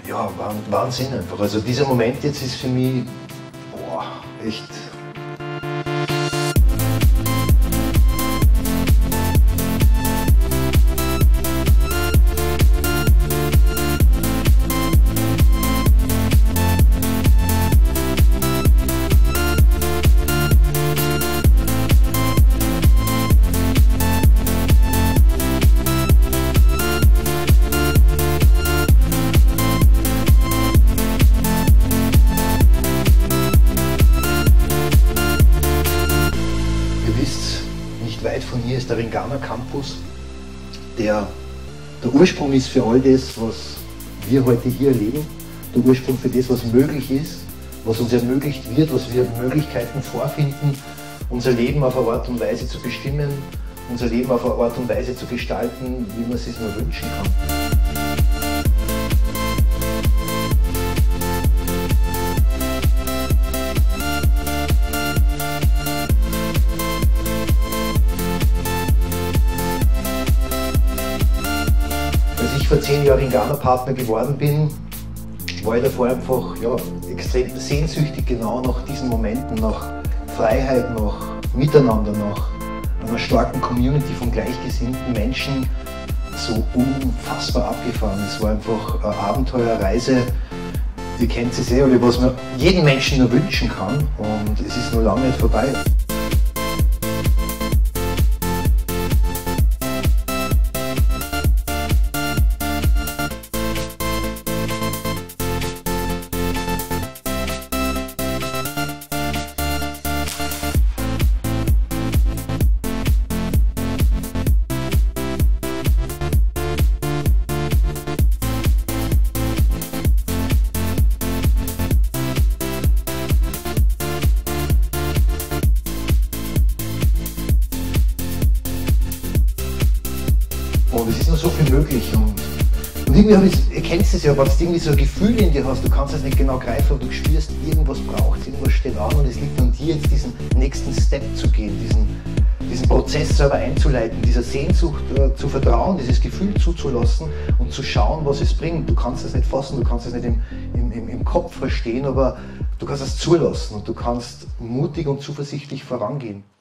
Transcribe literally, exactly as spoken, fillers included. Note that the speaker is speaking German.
ja, Wahnsinn einfach. Also dieser Moment jetzt ist für mich, boah, echt. Nicht weit von hier ist der Ringana Campus, der der Ursprung ist für all das, was wir heute hier erleben, der Ursprung für das, was möglich ist, was uns ermöglicht wird, was wir Möglichkeiten vorfinden, unser Leben auf eine Art und Weise zu bestimmen, unser Leben auf eine Art und Weise zu gestalten, wie man es sich nur wünschen kann. Als ich vor zehn Jahren Ringana-Partner geworden bin, war ich davor einfach ja, extrem sehnsüchtig genau nach diesen Momenten, nach Freiheit, nach Miteinander, nach einer starken Community von gleichgesinnten Menschen, so unfassbar abgefahren. Es war einfach eine Abenteuerreise, ihr kennt sie sehr, oder was man jedem Menschen nur wünschen kann, und es ist noch lange nicht vorbei. Und es ist noch so viel möglich. Und, und irgendwie habe ich, ihr kennt es ja, wenn du irgendwie so ein Gefühl in dir hast, du kannst es nicht genau greifen, aber du spürst, irgendwas braucht, irgendwas steht an, und es liegt an dir, jetzt diesen nächsten Step zu gehen, diesen, diesen Prozess selber einzuleiten, dieser Sehnsucht äh, zu vertrauen, dieses Gefühl zuzulassen und zu schauen, was es bringt. Du kannst es nicht fassen, du kannst es nicht im, im, im Kopf verstehen, aber du kannst es zulassen und du kannst mutig und zuversichtlich vorangehen.